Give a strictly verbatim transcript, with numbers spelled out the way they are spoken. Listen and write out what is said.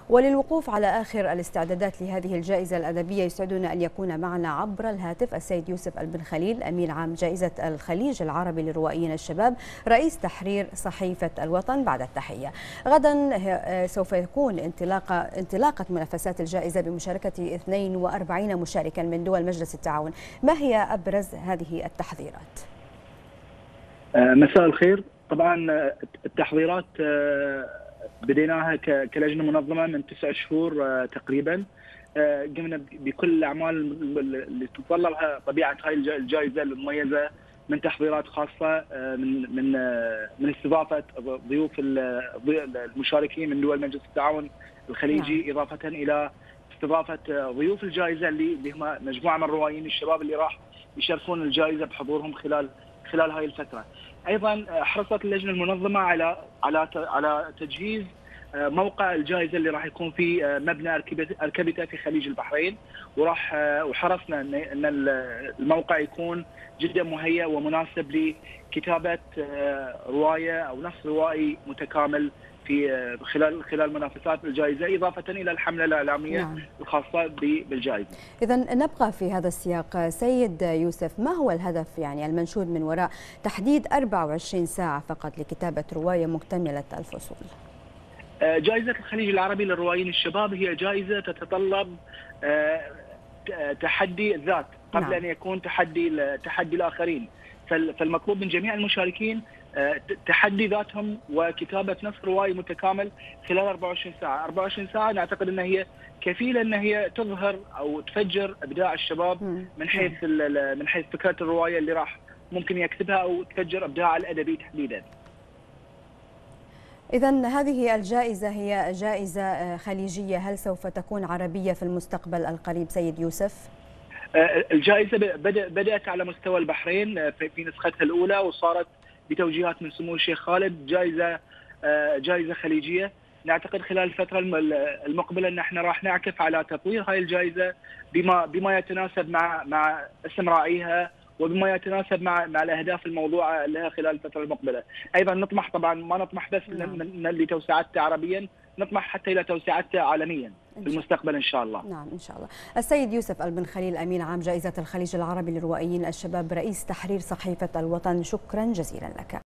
وللوقوف على آخر الاستعدادات لهذه الجائزة الأدبية يسعدنا أن يكون معنا عبر الهاتف السيد يوسف البن خليل، أمين عام جائزة الخليج العربي للروائيين الشباب، رئيس تحرير صحيفة الوطن. بعد التحية، غدا سوف يكون انطلاقة انطلاقة منافسات الجائزة بمشاركة اثنين وأربعين مشاركا من دول مجلس التعاون. ما هي أبرز هذه التحضيرات؟ مساء الخير. طبعا التحضيرات بديناها كلجنة منظمة من تسع شهور تقريبا. قمنا بكل الأعمال اللي تتطلبها طبيعة هاي الجائزة المميزة، من تحضيرات خاصة، من من من استضافة ضيوف المشاركين من دول مجلس التعاون الخليجي، نعم. إضافة إلى استضافة ضيوف الجائزة اللي هم مجموعة من الروائيين الشباب اللي راح يشاركون الجائزة بحضورهم خلال خلال هاي الفترة. ايضا حرصت اللجنه المنظمه على على على تجهيز موقع الجائزه اللي راح يكون في مبنى اركبته في خليج البحرين، وراح وحرصنا ان الموقع يكون جدا مهيأ ومناسب لكتابه روايه او نص روائي متكامل في خلال خلال منافسات الجائزه، اضافه الى الحمله الاعلاميه نعم. الخاصه بالجائزه. اذا نبقى في هذا السياق سيد يوسف، ما هو الهدف يعني المنشود من وراء تحديد أربعة وعشرين ساعة فقط لكتابه روايه مكتمله الفصول؟ جائزه الخليج العربي للروائيين الشباب هي جائزه تتطلب تحدي الذات قبل نعم. ان يكون تحدي تحدي الاخرين، فالمطلوب من جميع المشاركين تحدي ذاتهم وكتابه نص روائي متكامل خلال أربعة وعشرين ساعة. أربعة وعشرين ساعة نعتقد ان هي كفيله ان هي تظهر او تفجر ابداع الشباب من حيث من حيث فكره الروايه اللي راح ممكن يكتبها، او تفجر ابداع الادبي تحديدا. إذا هذه الجائزة هي جائزة خليجية، هل سوف تكون عربية في المستقبل القريب سيد يوسف؟ الجائزة بدأت على مستوى البحرين في نسختها الأولى، وصارت بتوجيهات من سمو الشيخ خالد جائزة جائزة خليجية. نعتقد خلال الفترة المقبلة أن احنا راح نعكف على تطوير هاي الجائزة بما بما يتناسب مع مع اسم راعيها، وبما يتناسب مع مع الاهداف الموضوعه لها خلال الفتره المقبله. ايضا نطمح، طبعا ما نطمح بس نعم. لتوسعتها عربيا، نطمح حتى الى توسعتها عالميا في المستقبل ان شاء الله. نعم ان شاء الله. السيد يوسف البن خليل، امين عام جائزه الخليج العربي للروائيين الشباب، رئيس تحرير صحيفه الوطن، شكرا جزيلا لك.